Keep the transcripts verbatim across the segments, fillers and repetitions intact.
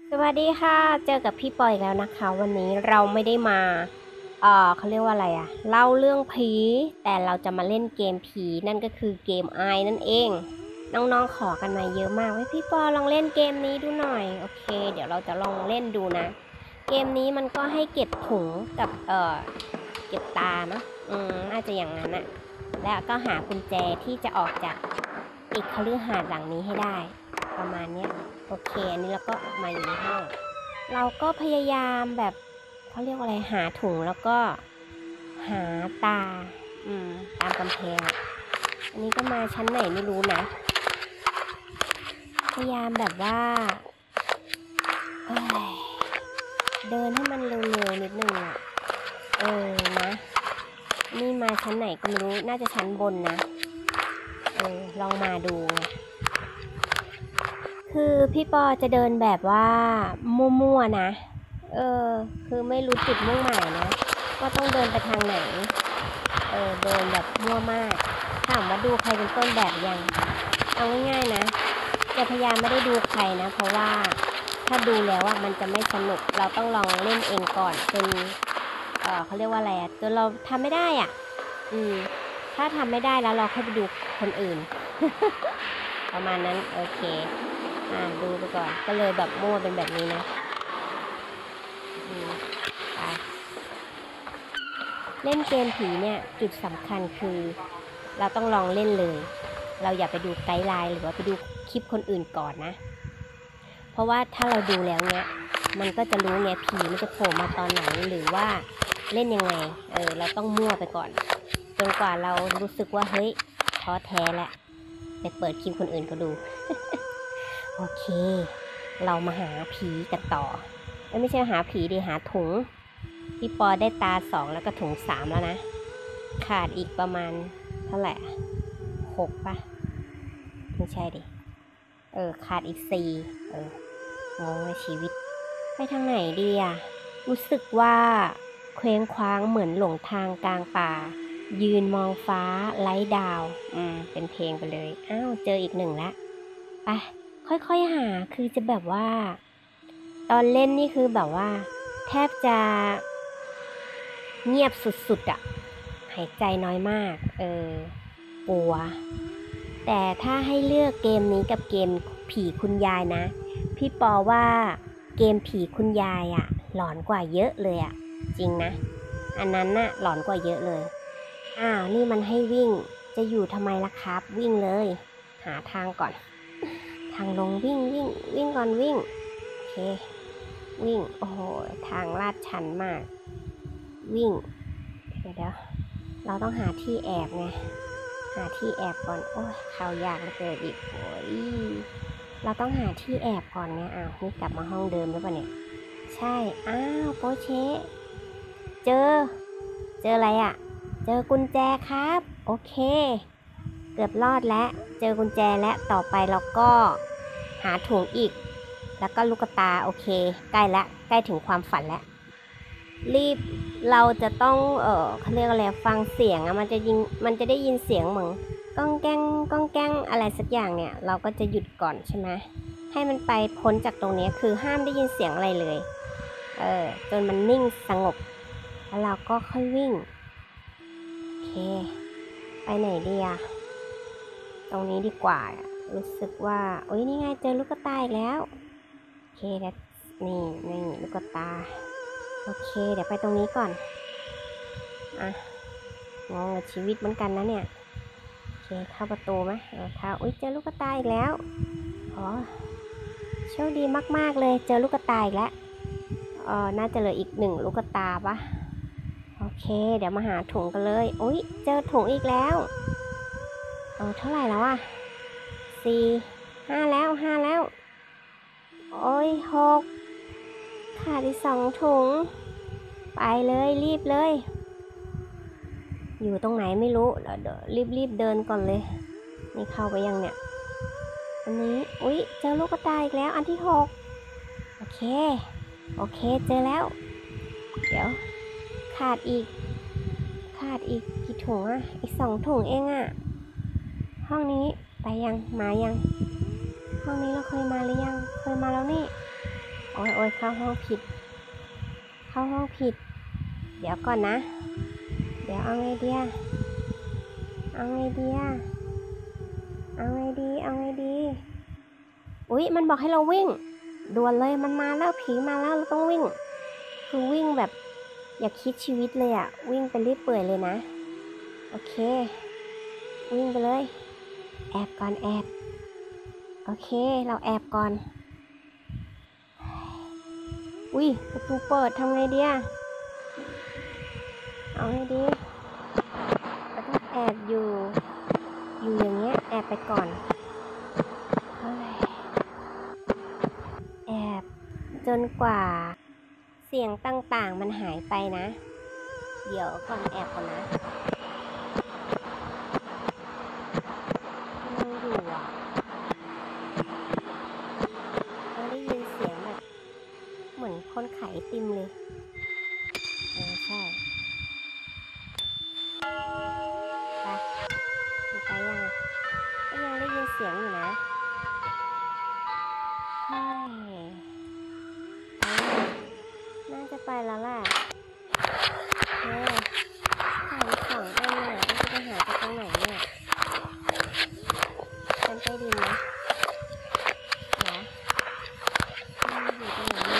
สวัสดีค่ะเจอกับพี่ปอยแล้วนะคะวันนี้เราไม่ได้มาเอ่อเขาเรียกว่าอะไรอะเล่าเรื่องผีแต่เราจะมาเล่นเกมผีนั่นก็คือเกมไอนั่นเองน้องๆขอกันมาเยอะมากว่าพี่ปอลองเล่นเกมนี้ดูหน่อยโอเคเดี๋ยวเราจะลองเล่นดูนะเกมนี้มันก็ให้เก็บถุงกับเอ่อเก็บตาเนาะอืมน่าจะอย่างนั้นอะแล้วก็หากุญแจที่จะออกจากอีกคฤหาสน์หลังนี้ให้ได้ประมาณเนี้ย โอเคอันนี้เราก็มาอยู่ในห้องเราก็พยายามแบบเขาเรียกว่าอะไรหาถุงแล้วก็หาตาอืมตามกำแพงอันนี้ก็มาชั้นไหนไม่รู้นะพยายามแบบว่าเอ้ยเดินให้มันเร็วๆนิดนึงอ่ะเออนะนี่มาชั้นไหนก็ไม่รู้น่าจะชั้นบนนะเออลองมาดูไงคือพี่ปอจะเดินแบบว่ามั่วๆนะ เออคือไม่รู้จุดมุ่งหมายนะว่าต้องเดินไปทางไหนเออเดินแบบมั่วมากถามว่าดูใครเป็นต้นแบบยังเอาง่ายๆนะจะพยายามไม่ได้ดูใครนะเพราะว่าถ้าดูแล้วอ่ะมันจะไม่สนุกเราต้องลองเล่นเองก่อนจนเออเขาเรียกว่าอะไรอ่ะจนเราทำไม่ได้อ่ะอืมถ้าทำไม่ได้แล้วเราค่อยไปดูคนอื่นประมาณนั้นโอเคอ่าดูไปก่อนก็เลยแบบมั่วเป็นแบบนี้นะอืมไป เล่นเกมผีเนี่ยจุดสำคัญคือเราต้องลองเล่นเลยเราอย่าไปดูไกด์ไลน์หรือว่าไปดูคลิปคนอื่นก่อนนะเพราะว่าถ้าเราดูแล้วเนี่ยมันก็จะรู้ไงผีมันจะโผล่มาตอนไหนหรือว่าเล่นยังไงเออเราต้องมั่วไปก่อนจนกว่าเรารู้สึกว่าเฮ้ยท้อแท้แล้วไปเปิดคลิปคนอื่นก็ดูโอเคเรามาหาผีกันต่อไม่ใช่หาผีดิหาถุงพี่ปอได้ตาสองแล้วก็ถุงสามแล้วนะขาดอีกประมาณเท่าไหร่หกปะไม่ใช่ดิเออขาดอีกสี่เอองงในชีวิตไปทางไหนดีอะรู้สึกว่าเคว้งคว้างเหมือนหลงทางกลางป่ายืนมองฟ้าไร้ดาวอืมเป็นเพลงไปเลยอ้าวเจออีกหนึ่งละไปค่อยๆหาคือจะแบบว่าตอนเล่นนี่คือแบบว่าแทบจะเงียบสุดๆอะหายใจน้อยมากเออกลัวแต่ถ้าให้เลือกเกมนี้กับเกมผีคุณยายนะพี่ปอว่าเกมผีคุณยายอะหลอนกว่าเยอะเลยอะจริงนะอันนั้นน่ะหลอนกว่าเยอะเลยอ้าวนี่มันให้วิ่งจะอยู่ทำไมล่ะครับวิ่งเลยหาทางก่อนทางลงวิ่งวิ่งวิ่งก่อนวิ่งโอเควิ่งโอ้โหทางลาดชันมากวิ่งเดี๋ยวเดี๋ยวเราต้องหาที่แอบไงหาที่แอบก่อนโอ้ยเข้ายากเหลือเกินอีกโอ้ยเราต้องหาที่แอบก่อนไงอ้าวนี่กลับมาห้องเดิมแล้วป่ะเนี่ยใช่อ้าวโปเชเจอเจออะไรอ่ะเจอกุญแจครับโอเคเกือบรอดแล้วเจอกุญแจแล้วต่อไปเราก็หาถุงอีกแล้วก็ลูกตาโอเคใกล้แล้วใกล้ถึงความฝันแล้วรีบเราจะต้องเออเขาเรียกอะไรฟังเสียงอะมันจะยิงมันจะได้ยินเสียงเหมือนก้องแก้งก้องแก้งอะไรสักอย่างเนี่ยเราก็จะหยุดก่อนใช่ไหมให้มันไปพ้นจากตรงนี้คือห้ามได้ยินเสียงอะไรเลยเออจนมันนิ่งสงบแล้วเราก็ค่อยวิ่งโอเคไปไหนดีอะตรงนี้ดีกว่ารู้สึกว่าโอ้ยนี่ไงเจอลูกตาอีกแล้วโอเคแล้วนี่นี่ลูกตาโอเคเดี๋ยวไปตรงนี้ก่อนอ่ะงงกับชีวิตเหมือนกันนะเนี่ยโอเคเข้าประตูไหมเออเข้าอุ้ยเจอลูกตาอีกแล้วอ๋อโชคดีมากๆเลยเจอลูกตาอีกแล้วเออน่าจะเหลืออีกหนึ่งลูกตาปะโอเคเดี๋ยวมาหาถุงกันเลยอุ้ยเจอถุงอีกแล้วเออเท่าไหร่แล้วอะสี่ห้าแล้วห้าแล้วโอ้ยหกขาดอีกสองถุงไปเลยรีบเลยอยู่ตรงไหนไม่รู้เดี๋ยวรีบรีบเดินก่อนเลยนี่เข้าไปยังเนี่ยอันนี้อุ๊ยเจอลูกตาอีกแล้วอันที่หกโอเคโอเคเจอแล้วเดี๋ยวขาดอีกขาดอีกกี่ถุงอะอีกสองถุงเองอะห้องนี้ไปยังมายังห้องนี้เราเคยมาหรือยังเคยมาแล้วนี่โอ้ยโอ้ยเข้าห้องผิดเข้าห้องผิดเดี๋ยวก่อนนะเดี๋ยวเอาไงเดียเอาไงเดียเอาไงดีเอาไงดีอุ๊ยมันบอกให้เราวิ่งด่วนเลยมันมาแล้วผีมาแล้วเราต้องวิ่งคือวิ่งแบบอย่าคิดชีวิตเลยอะวิ่งไปรีบเปื่อยเลยนะโอเควิ่งไปเลยแอบก่อนแอบโอเคเราแอบก่อนอุ้ยประตูเปิดทำไงดีอะเอาไงดีเราต้องแอบอยู่อยู่อย่างเงี้ยแอบไปก่อนแอบจนกว่าเสียงต่างๆมันหายไปนะเดี๋ยวก่อนแอบก่อนนะยังอยู่อ่ะเราได้ยินเสียงแบบเหมือนคนขายไอติมเลยเออใช่ไปมันไปยังก็ยังได้ยินเสียงอยู่นะเฮ้ยน่าจะไปแล้วแหละเฮ้ยหาสองอันน่ะจะไปหาจากตรงไหนเนี่ยฉันไปดินนะเหรอมันอยู่ตรงไหน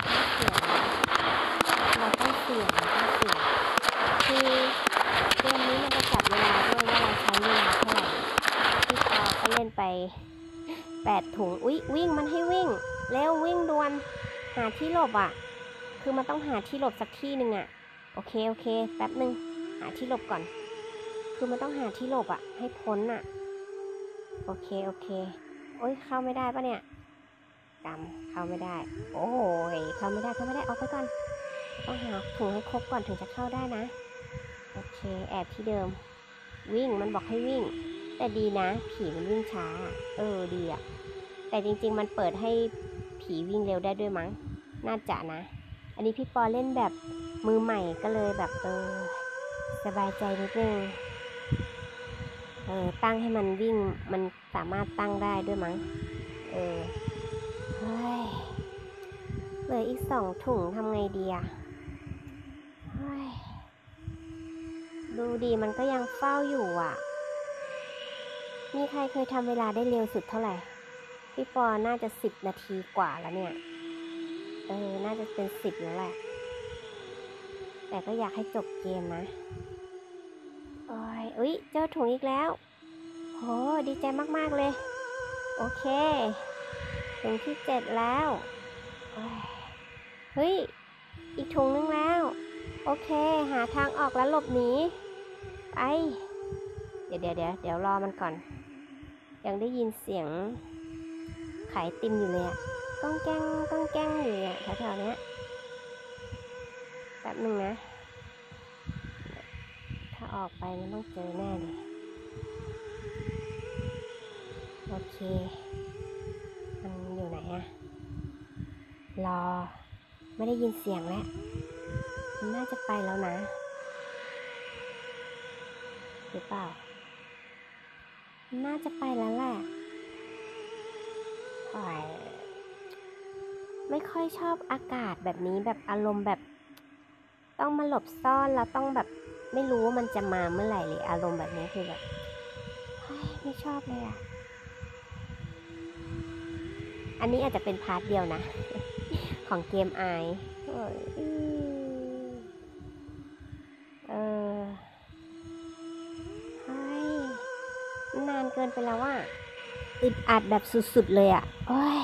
เราต้องเสี่ยงเราต้องเสี่ยงคือเกมนี้มันจะจับเวลาด้วยว่าเราใช้เวลาเท่าไหร่ที่ปอก็เล่นไปแปดถุงอุ๊ยวิ่งมันให้วิ่งเร็ววิ่งด่วนหาที่หลบอ่ะคือมันต้องหาที่หลบสักที่หนึ่งอ่ะโอเคโอเคแป๊บนึงหาที่หลบก่อนคือมันต้องหาที่หลบอ่ะให้พ้นอ่ะโอเคโอเคโอ๊ยเข้าไม่ได้ปะเนี่ยกำเข้าไม่ได้โอ้ยเข้าไม่ได้เข้าไม่ได้เอาไปก่อนต้องหาถุงให้ครบก่อนถึงจะเข้าได้นะโอเคแอบที่เดิมวิ่งมันบอกให้วิ่งแต่ดีนะผีมันวิ่งช้าเออดีอ่ะแต่จริงๆมันเปิดให้ผีวิ่งเร็วได้ด้วยมั้งน่าจะนะอันนี้พี่ปอเล่นแบบมือใหม่ก็เลยแบบเออสบายใจนิดนึงเออตั้งให้มันวิ่งมันสามารถตั้งได้ด้วยมั้งเออเฮ้ยเหลืออีกสองถุงทำไงดีอะเฮ้ยดูดีมันก็ยังเฝ้าอยู่อ่ะมีใครเคยทำเวลาได้เร็วสุดเท่าไหร่พี่ปอน่าจะสิบนาทีกว่าแล้วเนี่ยเออน่าจะเป็นสิบแล้วแหละแต่ก็อยากให้จบเกมนะโอ้ยอุ๊ยเจอถุงอีกแล้วโหดีใจมากๆเลยโอเคถุงที่เจ็ดแล้วเฮ้ยอีกถุงนึงแล้วโอเคหาทางออกแล้วหลบหนีไปเดี๋ยวเดี๋ยวเดี๋ยวเดี๋ยวรอมันก่อนยังได้ยินเสียงขายติมอยู่เลยอะก้องแก้งก้องแก้งอยู่อะแถวๆเนี้ยแป๊บนึงนะถ้าออกไปมันต้องเจอแน่เลยโอเคมันอยู่ไหนอะรอไม่ได้ยินเสียงแล้วมันน่าจะไปแล้วนะหรือเปล่าน่าจะไปแล้วแหละไม่ค่อยชอบอากาศแบบนี้แบบอารมณ์แบบต้องมาหลบซ่อนแล้วต้องแบบไม่รู้ว่ามันจะมาเมื่อไหร่เลยอารมณ์แบบนี้คือแบบไม่ชอบเลยอ่ะอันนี้อาจจะเป็นพาร์ทเดียวนะ ของเกมไอเออเฮ้ยนานเกินไปแล้วอ่ะอึดอัดแบบสุดๆเลยอ่ะโอ้ย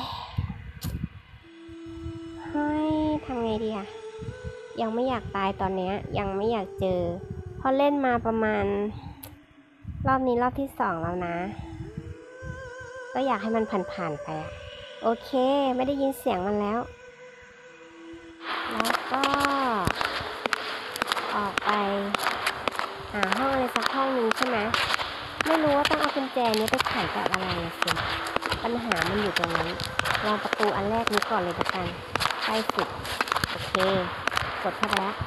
เฮ้ยทำไงดีอ่ะยังไม่อยากตายตอนนี้ยังไม่อยากเจอพอเล่นมาประมาณรอบนี้รอบที่สองแล้วนะก็อยากให้มันผ่านๆไปอ่ะโอเคไม่ได้ยินเสียงมันแล้วแล้วก็ออกไปหาห้องอะไรสักห้องนึงใช่ไหมไม่รู้ว่าต้องเอากุญแจนี้ไปไขกับอะไรสิปัญหามันอยู่ตรงนี้ลองประตูอันแรกนี้ก่อนเลยละกันใกล้สุดโอเคกดเข้าไปแล้ว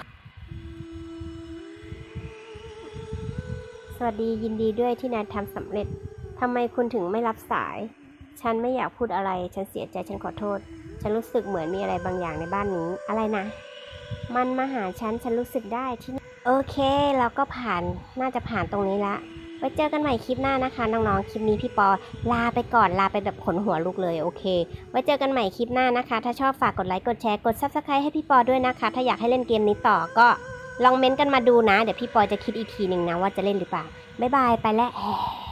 สวัสดียินดีด้วยที่นายทำสำเร็จทำไมคุณถึงไม่รับสายฉันไม่อยากพูดอะไรฉันเสียใจฉันขอโทษฉันรู้สึกเหมือนมีอะไรบางอย่างในบ้านนี้อะไรนะมันมาหาฉันฉันรู้สึกได้ที่โอเคเราก็ผ่านน่าจะผ่านตรงนี้ละไว้เจอกันใหม่คลิปหน้านะคะน้องๆคลิปนี้พี่ปอลาไปก่อนลาไปแบบขนหัวลุกเลยโอเคไว้เจอกันใหม่คลิปหน้านะคะถ้าชอบฝากกดไลค์กดแชร์กด ซับสไครบ์ ให้พี่ปอด้วยนะคะถ้าอยากให้เล่นเกมนี้ต่อก็ลองเม้นต์กันมาดูนะเดี๋ยวพี่ปอจะคิดอีกทีหนึ่งนะว่าจะเล่นหรือเปล่าบ๊ายบายไปแล้ว